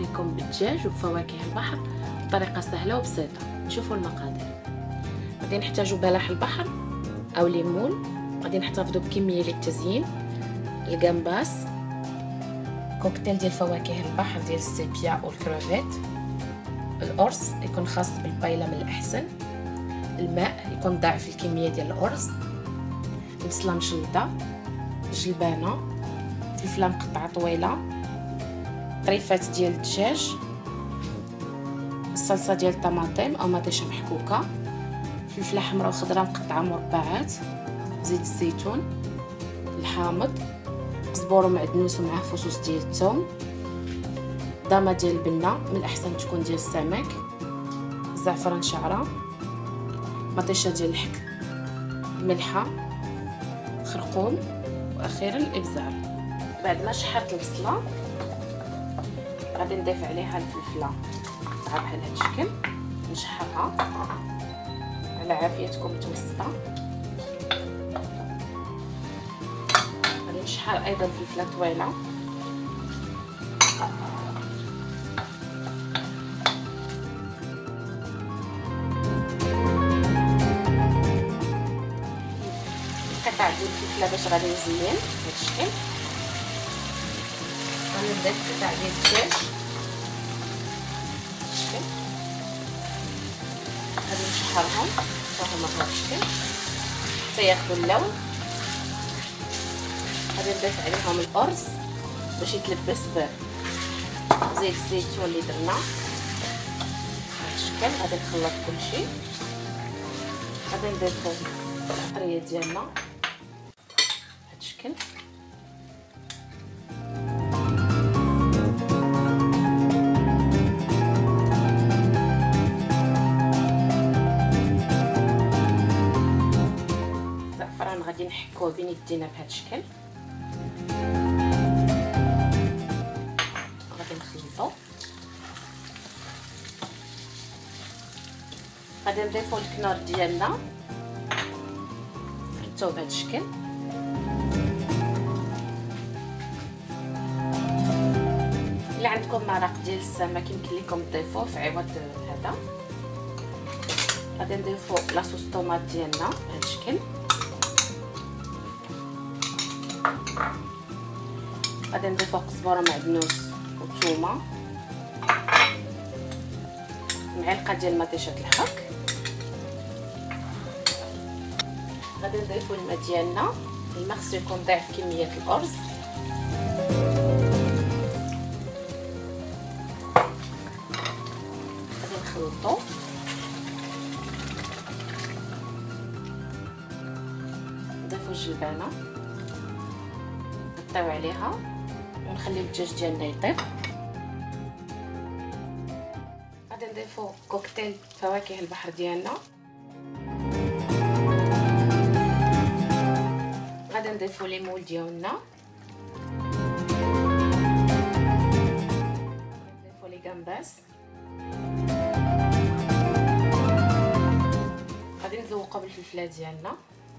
لكم بالدجاج وبفواكه البحر بطريقه سهله وبسيطه. نشوفوا المقادير. غادي نحتاجوا بلح البحر او ليمون، غادي نحتفظوا بكميه للتزيين، الجمباس، كوكتيل ديال فواكه البحر ديال السيبيا والكروفيت، الأرز يكون خاص بالبايله من الأحسن، الماء يكون ضعف الكميه ديال الأرز، البصله مشلطه، جلبانه، فلفله مقطعه طويله، طريفات ديال الدجاج، الصلصه ديال الطماطم او مطيشه محكوكه، فلفله حمراء وخضراء مقطعه مربعات، زيت الزيتون، الحامض، قزبور ومعدنوس ومعاه فصوص ديال الثوم، ضامه ديال البنه من الاحسن تكون ديال السمك، زعفران شعره، مطيشه ديال الحك، ملحه، خرقوم، واخيرا الابزار. بعد ما شحرت البصله غادي نضيف عليها الفلفله بحال هذا الشكل، نشحرها على عافيتكم متوسطه. غادي نشحر ايضا الفلفله طويله، قطع ديال الفلفله باش غادي نزين بهذا الشكل. غادي نضيف قطع ديال الدجاج الشكل، غادي نشحرهم حتى هما بهذا الشكل حتى ياخذوا اللون. غادي نضيف عليهم الأرز باش يتلبس بزيت الزيتون اللي درنا بهذا الشكل. غادي نخلط كلشي، غادي نضيفو القطريه ديالنا بهذا الشكل. الزعفران غادي نحكوه بين يدينا بهذا الشكل، غادي نخلطو. غادي نضيفو الكنور ديالنا فرتوه بهذا الشكل. الا عندكم مرق ديال السمك يمكن لكم تضيفوه في عوض هذا. غادي نضيفو لاصوص طوماط ديالنا بهذا الشكل، غادي نضيفو قزبره معدنوس وثومه، معلقه ديال مطيشه الحك. غادي نضيفو الماء ديالنا، الماء خصو يكون ضعف كميه الارز. غادي نخلطو، نضيفو الجلبانه، نغطيو عليها ونخليو الدجاج ديالنا يطيب. غادي نضيفو كوكتيل فواكه البحر ديالنا، غادي نضيفو ليمون ديالنا، نضيفو لي جمباس، غادي نذوقو بالفلفله ديالنا.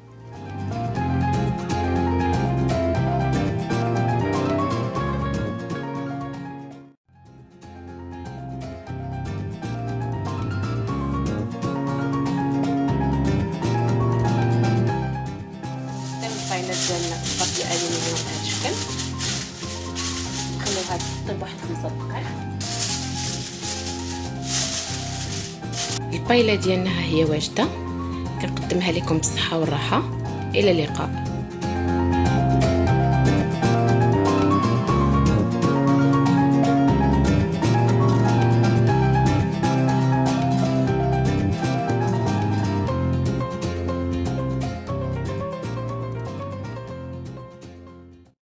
الفاينة ديالنا في الباطل الالومنيوم بهذا الشكل، نخليوها تطيب واحد 5 دقائق. البايله ديالنا ها هي واجده، كنقدمها لكم بالصحه والراحه. الى اللقاء.